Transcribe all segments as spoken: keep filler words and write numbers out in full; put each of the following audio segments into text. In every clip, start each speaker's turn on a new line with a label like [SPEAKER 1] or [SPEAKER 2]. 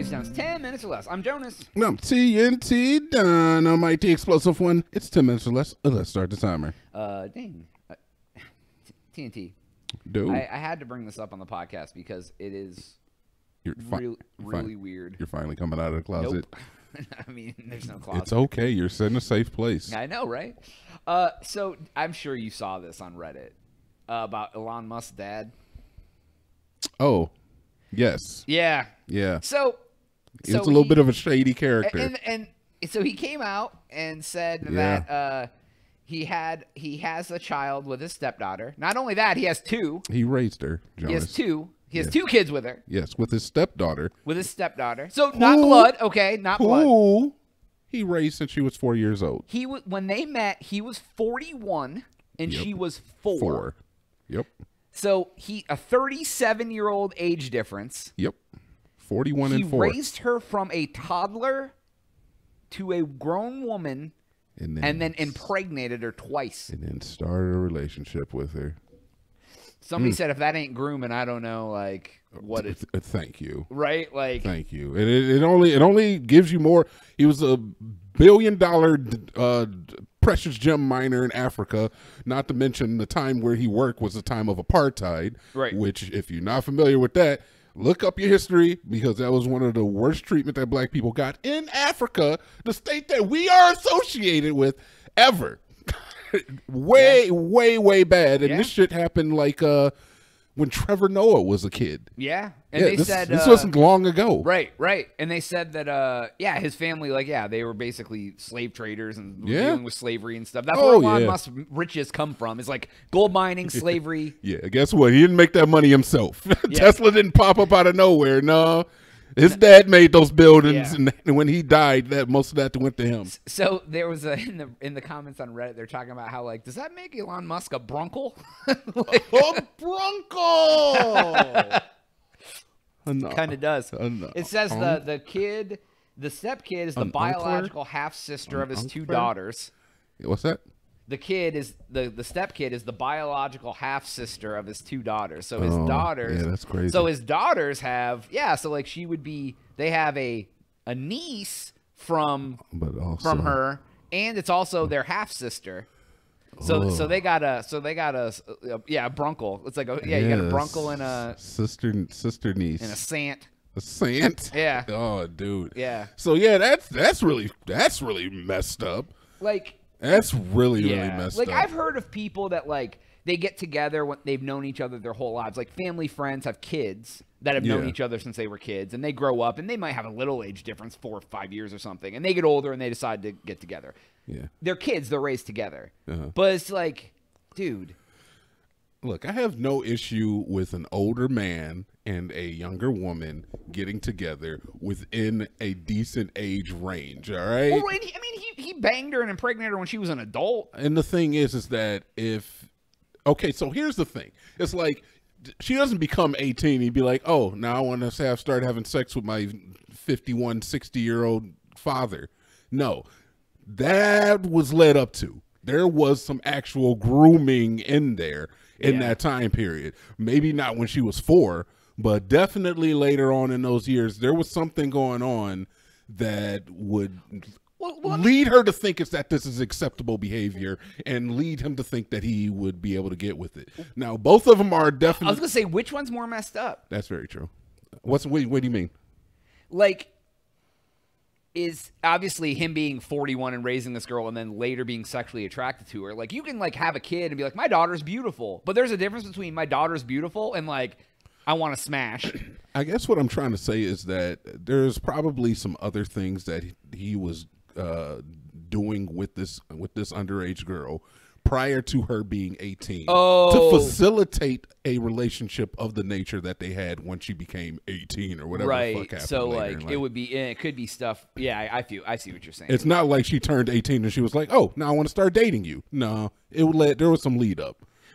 [SPEAKER 1] Stones, ten minutes or less. I'm Jonas.
[SPEAKER 2] I'm T N T Dynamite, the explosive one. It's ten minutes or less. Let's start the timer.
[SPEAKER 1] Uh, dang. Uh, T N T.
[SPEAKER 2] Dude.
[SPEAKER 1] I, I had to bring this up on the podcast because it is
[SPEAKER 2] You're
[SPEAKER 1] re
[SPEAKER 2] you're
[SPEAKER 1] really
[SPEAKER 2] fine.
[SPEAKER 1] weird.
[SPEAKER 2] You're finally coming out of the closet.
[SPEAKER 1] Nope. I mean, there's no closet.
[SPEAKER 2] It's okay. You're sitting in a safe place.
[SPEAKER 1] I know, right? Uh, so I'm sure you saw this on Reddit uh, about Elon Musk's dad.
[SPEAKER 2] Oh, yes.
[SPEAKER 1] Yeah.
[SPEAKER 2] Yeah.
[SPEAKER 1] So,
[SPEAKER 2] He
[SPEAKER 1] so
[SPEAKER 2] was a little
[SPEAKER 1] he,
[SPEAKER 2] bit of a shady character.
[SPEAKER 1] And, and and so he came out and said
[SPEAKER 2] Yeah.
[SPEAKER 1] that uh, he had he has a child with his stepdaughter. Not only that, he has two.
[SPEAKER 2] He raised her, Jonas.
[SPEAKER 1] He has two. He has
[SPEAKER 2] Yes.
[SPEAKER 1] two kids with her.
[SPEAKER 2] Yes, with his stepdaughter.
[SPEAKER 1] With his stepdaughter. So not
[SPEAKER 2] Who-
[SPEAKER 1] blood, okay, not blood.
[SPEAKER 2] Who he raised since she was four years old.
[SPEAKER 1] He w when they met, he was forty-one and
[SPEAKER 2] Yep.
[SPEAKER 1] she was four.
[SPEAKER 2] Four. Yep.
[SPEAKER 1] So he a thirty-seven-year-old age difference.
[SPEAKER 2] Yep. forty-one
[SPEAKER 1] He
[SPEAKER 2] and four.
[SPEAKER 1] raised her from a toddler to a grown woman
[SPEAKER 2] and then,
[SPEAKER 1] and then impregnated her twice.
[SPEAKER 2] and then started a relationship with her.
[SPEAKER 1] Somebody
[SPEAKER 2] Mm.
[SPEAKER 1] said if that ain't grooming, I don't know like what it
[SPEAKER 2] Uh, Thank you.
[SPEAKER 1] right? Like
[SPEAKER 2] Thank you. It, it, it only it only gives you more. He was a billion dollar uh, precious gem miner in Africa. Not to mention the time where he worked was the time of apartheid.
[SPEAKER 1] Right.
[SPEAKER 2] Which, if you're not familiar with that, look up your history because that was one of the worst treatment that black people got in Africa, the state that we are associated with ever. way,
[SPEAKER 1] Yeah.
[SPEAKER 2] way, way bad. And
[SPEAKER 1] Yeah.
[SPEAKER 2] this shit happened like uh, when Trevor Noah was a kid.
[SPEAKER 1] yeah. And
[SPEAKER 2] Yeah,
[SPEAKER 1] they
[SPEAKER 2] this,
[SPEAKER 1] said
[SPEAKER 2] this
[SPEAKER 1] uh,
[SPEAKER 2] wasn't long ago.
[SPEAKER 1] right, right. And they said that uh yeah, his family like yeah, they were basically slave traders and
[SPEAKER 2] Yeah.
[SPEAKER 1] dealing with slavery and stuff. That's
[SPEAKER 2] Oh,
[SPEAKER 1] where Elon
[SPEAKER 2] yeah.
[SPEAKER 1] Musk's riches come from. It's like gold mining, slavery.
[SPEAKER 2] Yeah, guess what? He didn't make that money himself.
[SPEAKER 1] Yeah.
[SPEAKER 2] Tesla didn't pop up out of nowhere. No, his dad made those buildings,
[SPEAKER 1] Yeah.
[SPEAKER 2] and when he died, that most of that went to him.
[SPEAKER 1] So there was a in the in the comments on Reddit, they're talking about how like, does that make Elon Musk a brunkle? Like,
[SPEAKER 2] Oh, Bronco!
[SPEAKER 1] kind of does.
[SPEAKER 2] Uh, no.
[SPEAKER 1] It says
[SPEAKER 2] Um,
[SPEAKER 1] the the kid, the step kid is the
[SPEAKER 2] An uncler?
[SPEAKER 1] biological half sister of
[SPEAKER 2] An
[SPEAKER 1] his two
[SPEAKER 2] uncler?
[SPEAKER 1] daughters.
[SPEAKER 2] What's that?
[SPEAKER 1] The kid is the the step kid is the biological half sister of his two daughters. So his
[SPEAKER 2] Oh,
[SPEAKER 1] daughters,
[SPEAKER 2] yeah, that's crazy.
[SPEAKER 1] So his daughters have yeah. So like she would be, they have a a niece from
[SPEAKER 2] But also
[SPEAKER 1] from her, and it's also their half sister. So so
[SPEAKER 2] Oh.
[SPEAKER 1] they got a so they got a, a yeah a brunkle. It's like a yeah, you got a
[SPEAKER 2] Yes.
[SPEAKER 1] brunkle and a
[SPEAKER 2] sister, sister niece,
[SPEAKER 1] and a sant.
[SPEAKER 2] a sant.
[SPEAKER 1] Yeah.
[SPEAKER 2] Oh, dude.
[SPEAKER 1] Yeah.
[SPEAKER 2] So yeah, that's that's really that's really messed up.
[SPEAKER 1] Like
[SPEAKER 2] That's really really
[SPEAKER 1] yeah.
[SPEAKER 2] messed
[SPEAKER 1] Like
[SPEAKER 2] up.
[SPEAKER 1] I've heard of people that like they get together when they've known each other their whole lives. Like family friends have kids that have known
[SPEAKER 2] Yeah.
[SPEAKER 1] each other since they were kids, and they grow up and they might have a little age difference, four or five years or something, and they get older and they decide to get together.
[SPEAKER 2] Yeah.
[SPEAKER 1] They're kids, they're raised together.
[SPEAKER 2] Uh-huh.
[SPEAKER 1] But it's like, dude.
[SPEAKER 2] Look, I have no issue with an older man and a younger woman getting together within a decent age range, all right?
[SPEAKER 1] Well, and he, I mean, he, he banged her and impregnated her when she was an adult.
[SPEAKER 2] And the thing is, is that if, okay, so here's the thing. It's like, she doesn't become eighteen and be like, oh, now I want to have start having sex with my fifty-one, sixty-year-old father. No, that was led up to. There was some actual grooming in there in
[SPEAKER 1] Yeah.
[SPEAKER 2] that time period. Maybe not when she was four, but definitely later on in those years, there was something going on that would
[SPEAKER 1] Well, well,
[SPEAKER 2] lead her to think it's that this is acceptable behavior and lead him to think that he would be able to get with it. Now, both of them are
[SPEAKER 1] I was
[SPEAKER 2] definitely.
[SPEAKER 1] gonna say, which one's more messed up?
[SPEAKER 2] That's very true. What's what, what do you mean?
[SPEAKER 1] Like, is obviously him being forty-one and raising this girl and then later being sexually attracted to her. Like, you can like have a kid and be like, my daughter's beautiful, but there's a difference between my daughter's beautiful and like, I want to smash.
[SPEAKER 2] I guess what I'm trying to say is that there's probably some other things that he, he was uh, doing with this with this underage girl prior to her being eighteen
[SPEAKER 1] Oh.
[SPEAKER 2] to facilitate a relationship of the nature that they had when she became eighteen or whatever the fuck
[SPEAKER 1] Right.
[SPEAKER 2] happened
[SPEAKER 1] So
[SPEAKER 2] later
[SPEAKER 1] like,
[SPEAKER 2] in
[SPEAKER 1] it
[SPEAKER 2] life.
[SPEAKER 1] would be, it could be stuff. Yeah, I, I feel, I see what you're saying.
[SPEAKER 2] It's not like she turned eighteen and she was like, oh, now I want to start dating you. No, it would let, there was some lead up.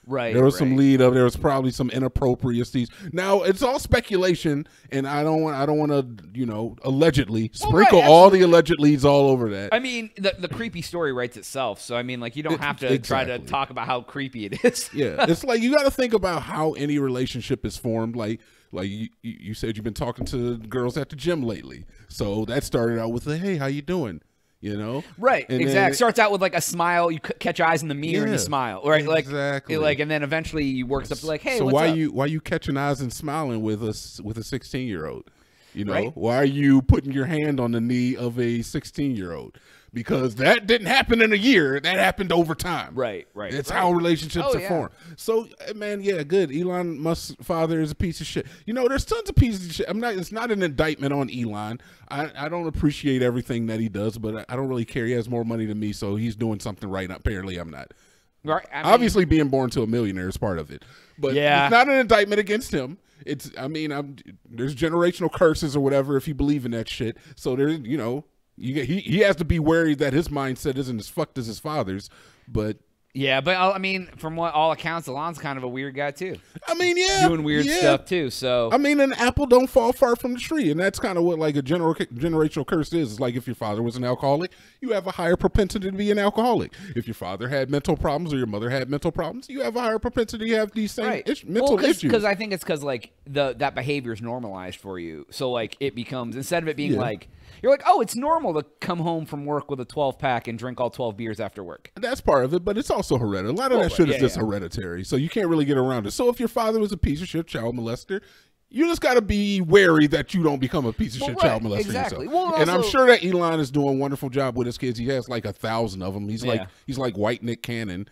[SPEAKER 1] Right.
[SPEAKER 2] There was
[SPEAKER 1] right.
[SPEAKER 2] some lead up. There was probably some inappropriacies. Now it's all speculation, and I don't want I don't want to you know allegedly
[SPEAKER 1] Well,
[SPEAKER 2] sprinkle
[SPEAKER 1] right,
[SPEAKER 2] all the alleged leads all over that.
[SPEAKER 1] I mean, the the creepy story writes itself. So I mean, like you don't
[SPEAKER 2] It-
[SPEAKER 1] have to
[SPEAKER 2] exactly.
[SPEAKER 1] try to talk about how creepy it is.
[SPEAKER 2] Yeah, it's like you got to think about how any relationship is formed. Like, like you, you said, you've been talking to girls at the gym lately, so that started out with a "Hey, how you doing?" You know,
[SPEAKER 1] Right,
[SPEAKER 2] and
[SPEAKER 1] exactly.
[SPEAKER 2] then-
[SPEAKER 1] Starts out with like a smile. You c- catch eyes in the mirror and you
[SPEAKER 2] Yeah,
[SPEAKER 1] smile, right? Like,
[SPEAKER 2] exactly.
[SPEAKER 1] like, and then eventually you works up to like, hey,
[SPEAKER 2] so
[SPEAKER 1] what's
[SPEAKER 2] why
[SPEAKER 1] up?
[SPEAKER 2] you why you catching eyes and smiling with us with a sixteen year old? You know,
[SPEAKER 1] Right.
[SPEAKER 2] why are you putting your hand on the knee of a sixteen year old? Because that didn't happen in a year. That happened over time.
[SPEAKER 1] Right, right.
[SPEAKER 2] It's
[SPEAKER 1] right.
[SPEAKER 2] how relationships
[SPEAKER 1] Oh,
[SPEAKER 2] are
[SPEAKER 1] yeah.
[SPEAKER 2] formed. So, uh, man, yeah, good. Elon Musk's father is a piece of shit. You know, there's tons of pieces of shit. I'm not. It's not an indictment on Elon. I, I don't appreciate everything that he does, but I, I don't really care. He has more money than me, so he's doing something right. Apparently, I'm not.
[SPEAKER 1] Right. I mean,
[SPEAKER 2] Obviously, being born to a millionaire is part of it, but
[SPEAKER 1] Yeah.
[SPEAKER 2] it's not an indictment against him. It's. I mean, I'm. There's generational curses or whatever if you believe in that shit. So there's, you know. You get, he he has to be wary that his mindset isn't as fucked as his father's, but
[SPEAKER 1] yeah, but I mean, from what all accounts, Elon's kind of a weird guy too,
[SPEAKER 2] I mean, yeah,
[SPEAKER 1] doing weird
[SPEAKER 2] yeah.
[SPEAKER 1] stuff too. So
[SPEAKER 2] I mean, an apple don't fall far from the tree, and that's kind of what like a general generational curse is. It's like if your father was an alcoholic, you have a higher propensity to be an alcoholic. If your father had mental problems or your mother had mental problems, you have a higher propensity to have these same
[SPEAKER 1] right,
[SPEAKER 2] ish, mental
[SPEAKER 1] well, cause,
[SPEAKER 2] issues.
[SPEAKER 1] Because I think it's because like the that behavior is normalized for you, so like it becomes instead of it being
[SPEAKER 2] Yeah.
[SPEAKER 1] like. You're like, oh, it's normal to come home from work with a twelve pack and drink all twelve beers after work.
[SPEAKER 2] That's part of it, but it's also hereditary. A lot of
[SPEAKER 1] Well,
[SPEAKER 2] that shit
[SPEAKER 1] yeah,
[SPEAKER 2] is just
[SPEAKER 1] yeah.
[SPEAKER 2] hereditary, so you can't really get around it. So if your father was a piece of shit child molester, you just got to be wary that you don't become a piece of
[SPEAKER 1] Well,
[SPEAKER 2] shit
[SPEAKER 1] right,
[SPEAKER 2] child molester
[SPEAKER 1] exactly.
[SPEAKER 2] yourself.
[SPEAKER 1] Well,
[SPEAKER 2] and I'm
[SPEAKER 1] also-
[SPEAKER 2] sure that Elon is doing a wonderful job with his kids. He has like a thousand of them. He's like
[SPEAKER 1] Yeah.
[SPEAKER 2] he's like white Nick Cannon,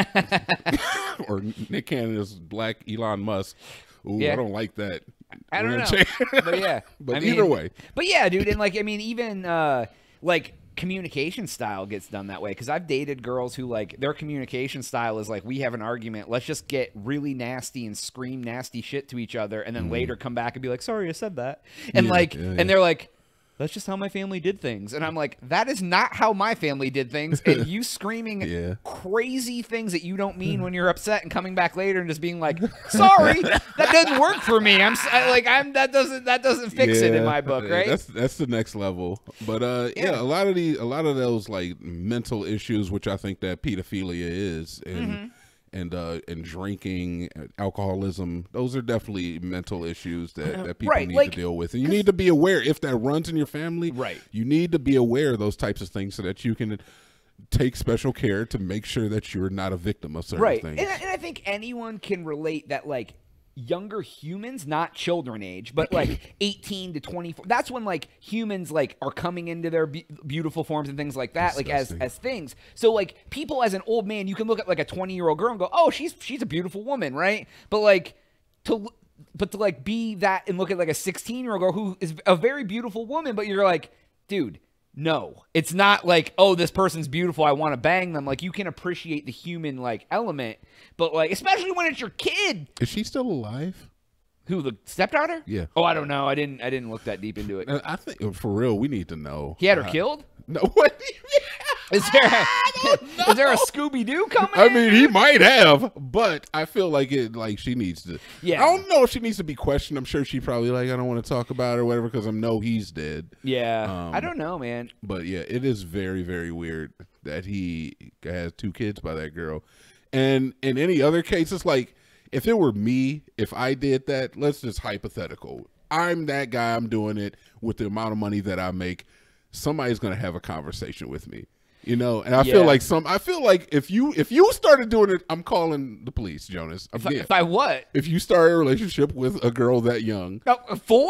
[SPEAKER 2] or Nick Cannon is black Elon Musk. Ooh,
[SPEAKER 1] Yeah.
[SPEAKER 2] I don't like that.
[SPEAKER 1] I
[SPEAKER 2] We're
[SPEAKER 1] don't know,
[SPEAKER 2] gonna change-
[SPEAKER 1] but yeah.
[SPEAKER 2] But
[SPEAKER 1] I mean,
[SPEAKER 2] either way.
[SPEAKER 1] But yeah, dude, and like I mean, even uh, like communication style gets done that way because I've dated girls who like their communication style is like we have an argument, let's just get really nasty and scream nasty shit to each other, and then later come back and be like, sorry, I said that, and
[SPEAKER 2] Yeah,
[SPEAKER 1] like,
[SPEAKER 2] yeah, yeah.
[SPEAKER 1] and they're like. That's just how my family did things. And I'm like, that is not how my family did things. And you screaming
[SPEAKER 2] Yeah.
[SPEAKER 1] crazy things that you don't mean when you're upset and coming back later and just being like, sorry, that doesn't work for me. I'm s- I, like, I'm that doesn't that doesn't fix it in
[SPEAKER 2] Yeah,
[SPEAKER 1] my book,
[SPEAKER 2] yeah,
[SPEAKER 1] right?
[SPEAKER 2] That's that's the next level. But uh, yeah.
[SPEAKER 1] Yeah.
[SPEAKER 2] a lot of the a lot of those like mental issues, which I think that pedophilia is, and
[SPEAKER 1] Mm-hmm.
[SPEAKER 2] and uh, and drinking, uh, alcoholism, those are definitely mental issues that, that people
[SPEAKER 1] Right,
[SPEAKER 2] need
[SPEAKER 1] like,
[SPEAKER 2] to deal with, and you need to be aware if that runs in your family.
[SPEAKER 1] Right.
[SPEAKER 2] You need to be aware of those types of things so that you can take special care to make sure that you're not a victim of certain
[SPEAKER 1] Right.
[SPEAKER 2] things.
[SPEAKER 1] And, I- and I think anyone can relate that, like, younger humans, not children age, but like eighteen to twenty-four, that's when like humans like are coming into their be- beautiful forms and things like that, like as
[SPEAKER 2] Disgusting.
[SPEAKER 1] as things. So like people as an old man, you can look at like a twenty year old girl and go, oh, she's she's a beautiful woman, right? But like to but to like be that and look at like a sixteen year old girl who is a very beautiful woman, but you're like, dude, no, it's not like, oh, this person's beautiful, I want to bang them. Like, you can appreciate the human like element, but like, especially when it's your kid.
[SPEAKER 2] Is she still alive?
[SPEAKER 1] Who, the stepdaughter?
[SPEAKER 2] Yeah.
[SPEAKER 1] Oh, I don't know. I didn't. I didn't look that deep into it.
[SPEAKER 2] Uh, I think for real, we need to know.
[SPEAKER 1] He had her
[SPEAKER 2] Uh,
[SPEAKER 1] killed.
[SPEAKER 2] No, what?
[SPEAKER 1] Is there a, is there a Scooby Doo coming?
[SPEAKER 2] I
[SPEAKER 1] in?
[SPEAKER 2] mean, he might have, but I feel like it. Like she needs to.
[SPEAKER 1] Yeah.
[SPEAKER 2] I don't know if she needs to be questioned. I'm sure she probably like I don't want to talk about it or whatever because I know he's dead.
[SPEAKER 1] Yeah.
[SPEAKER 2] Um,
[SPEAKER 1] I don't know, man.
[SPEAKER 2] But yeah, it is very very weird that he has two kids by that girl, and in any other case, it's like if it were me, if I did that, let's just hypothetical. I'm that guy. I'm doing it with the amount of money that I make. Somebody's gonna have a conversation with me. You know, and I
[SPEAKER 1] Yeah.
[SPEAKER 2] feel like some. I feel like if you if you started doing it, I'm calling the police, Jonas.
[SPEAKER 1] If I,
[SPEAKER 2] Again,
[SPEAKER 1] if I what?
[SPEAKER 2] if you start a relationship with a girl that young,
[SPEAKER 1] Oh, four?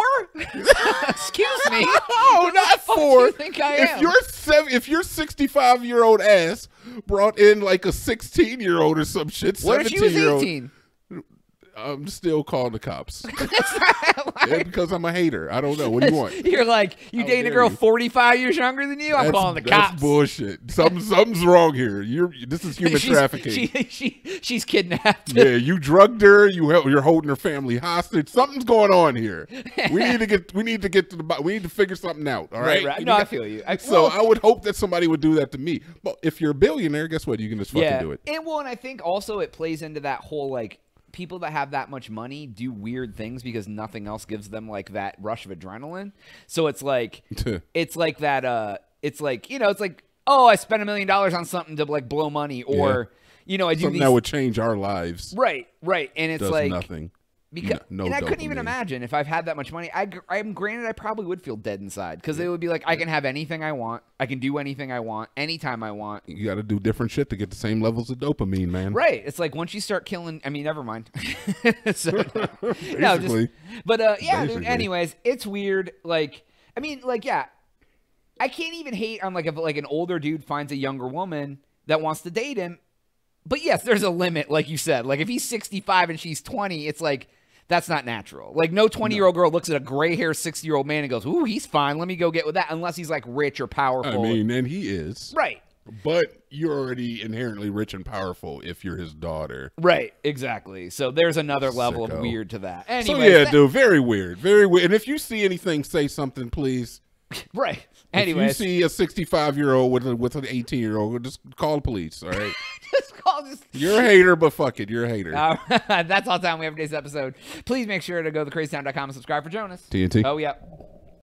[SPEAKER 1] Excuse me.
[SPEAKER 2] oh, not
[SPEAKER 1] fuck do
[SPEAKER 2] four.
[SPEAKER 1] you think I
[SPEAKER 2] if
[SPEAKER 1] am?
[SPEAKER 2] you're seven, if your sixty-five year old ass brought in like a sixteen year old or some shit,
[SPEAKER 1] What if she was
[SPEAKER 2] seventeen year old.
[SPEAKER 1] eighteen?
[SPEAKER 2] I'm still calling the cops. Yeah, because I'm a hater. I don't know. What do you want?
[SPEAKER 1] You're like, you
[SPEAKER 2] How
[SPEAKER 1] dating a
[SPEAKER 2] dare
[SPEAKER 1] girl
[SPEAKER 2] you.
[SPEAKER 1] forty-five years younger than you? I'm
[SPEAKER 2] That's,
[SPEAKER 1] calling the
[SPEAKER 2] that's
[SPEAKER 1] cops.
[SPEAKER 2] bullshit. Something, something's wrong here. You're. This is human
[SPEAKER 1] she's,
[SPEAKER 2] trafficking.
[SPEAKER 1] She, she, she's kidnapped.
[SPEAKER 2] Yeah, you drugged her. You held, you're holding her family hostage. Something's going on here. We need to get. We need to get to the. bo- We need to figure something out. All right.
[SPEAKER 1] Right, right.
[SPEAKER 2] You
[SPEAKER 1] No, I
[SPEAKER 2] got-
[SPEAKER 1] feel you. I,
[SPEAKER 2] So
[SPEAKER 1] well,
[SPEAKER 2] I would hope that somebody would do that to me. Well, if you're a billionaire, guess what? You can just fucking
[SPEAKER 1] yeah.
[SPEAKER 2] do it.
[SPEAKER 1] And well, and I think also it plays into that whole like people that have that much money do weird things because nothing else gives them like that rush of adrenaline. So it's like it's like that. Uh, it's like you know, it's like oh, I spent a million dollars on something to like blow money, or you know, I do
[SPEAKER 2] Something
[SPEAKER 1] these
[SPEAKER 2] that would change our lives.
[SPEAKER 1] right, right, and it's
[SPEAKER 2] Does
[SPEAKER 1] like
[SPEAKER 2] nothing.
[SPEAKER 1] because
[SPEAKER 2] No- no
[SPEAKER 1] and I couldn't even
[SPEAKER 2] dopamine.
[SPEAKER 1] imagine if I've had that much money. I, I'm granted I probably would feel dead inside because they would be like, I can have anything I want, I can do anything I want, anytime I want.
[SPEAKER 2] You got to do different shit to get the same levels of dopamine, man.
[SPEAKER 1] Right. It's like once you start killing. I mean, never mind. so, no, just,
[SPEAKER 2] Basically.
[SPEAKER 1] but uh, yeah. Dude,
[SPEAKER 2] Basically.
[SPEAKER 1] anyways, it's weird. Like, I mean, like, yeah. I can't even hate on like if like an older dude finds a younger woman that wants to date him. But yes, there's a limit, like you said. Like if he's sixty-five and she's twenty, it's like that's not natural. Like no twenty-year-old girl looks at a gray-haired sixty-year-old man and goes, "Ooh, he's fine. Let me go get with that." Unless he's like rich or powerful.
[SPEAKER 2] I mean, and he is.
[SPEAKER 1] right.
[SPEAKER 2] But you're already inherently rich and powerful if you're his daughter.
[SPEAKER 1] Right. Exactly. So there's another level
[SPEAKER 2] Sicko.
[SPEAKER 1] of weird to that.
[SPEAKER 2] So
[SPEAKER 1] Anyways,
[SPEAKER 2] yeah,
[SPEAKER 1] that-
[SPEAKER 2] dude, very weird, very weird. And if you see anything, say something, please.
[SPEAKER 1] Right.
[SPEAKER 2] If
[SPEAKER 1] Anyways,
[SPEAKER 2] you see a sixty-five-year-old with a, with an eighteen-year-old, just call the police. All right.
[SPEAKER 1] just call this.
[SPEAKER 2] You're a hater, but fuck it, you're a hater.
[SPEAKER 1] Uh, that's all the time we have for today's episode. Please make sure to go to the crazy town dot com and subscribe for Jonas.
[SPEAKER 2] T N T.
[SPEAKER 1] Oh, yeah.